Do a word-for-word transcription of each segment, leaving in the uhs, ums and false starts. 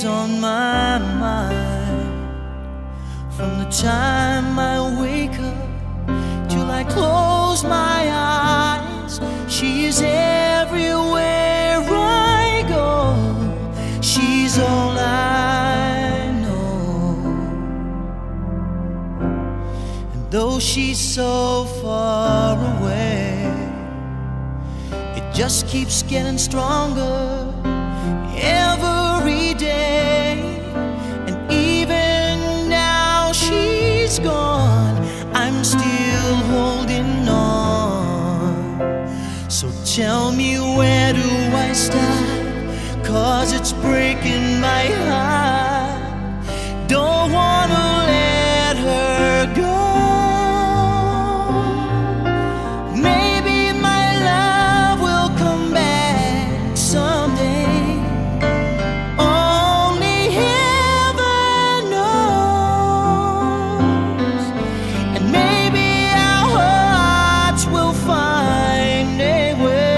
always on my mind. From the time I wake up till I close my eyes, she is everywhere I go. She's all I know. And though she's so far away, it just keeps getting stronger every day. And even now she's gone, I'm still holding on. So tell me, where do I start? 'Cause it's breaking my heart. Don't wanna let her go. Maybe my love will come back someday. Only heaven knows. And maybe our hearts will find a way.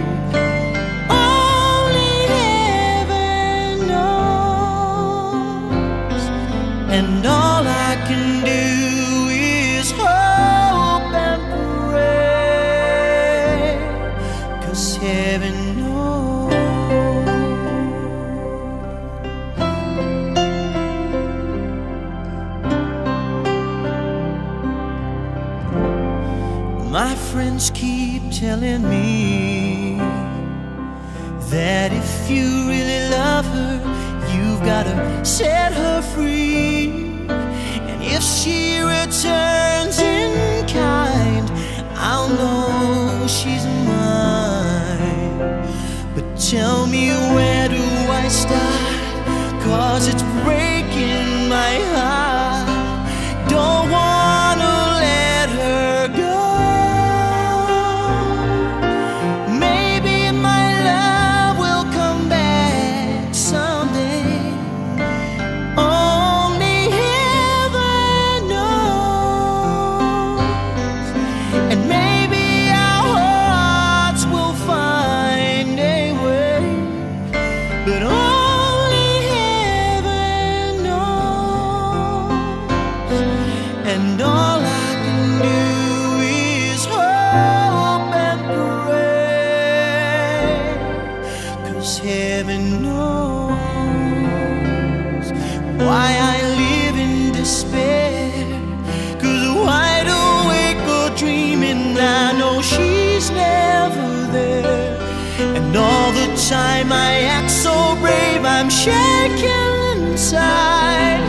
Only heaven knows. And all I can do is hope and pray, 'cause heaven knows. My friends keep telling me that if you really love her, you've gotta set her free. And if she returns in kind, I'll know she's mine. But tell me, where do I start? 'Cause it's breaking my heart. Don't wanna let her go. Maybe my love will come back someday. Only heaven knows. And maybe our hearts will find a way. But only heaven knows. And all I can do is hope and pray, 'cause heaven knows why I live in despair. 'Cause wide awake or dreaming, I know she's never there. And all the time I act so brave, I'm shaking inside.